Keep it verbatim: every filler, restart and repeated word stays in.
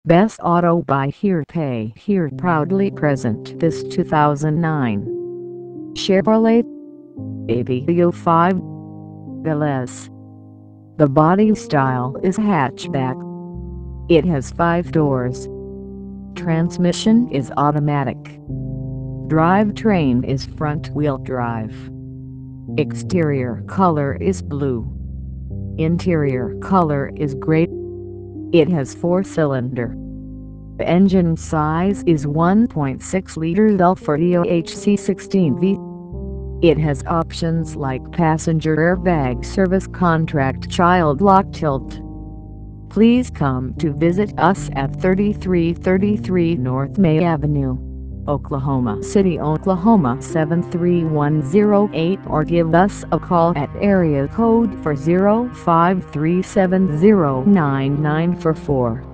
Best Auto Buy Here Pay Here proudly present this two thousand nine Chevrolet A V E O five L S. The body style is hatchback. It has five doors. Transmission is automatic. Drivetrain is front-wheel drive. Exterior color is blue. Interior color is gray. It has four-cylinder. The engine size is one point six liter L forty O H C sixteen V. It has options like passenger airbag, service contract, child lock, tilt. Please come to visit us at thirty-three thirty-three North May Avenue, Oklahoma City, Oklahoma seven three one zero eight, or give us a call at area code four zero five three seven zero nine nine four four.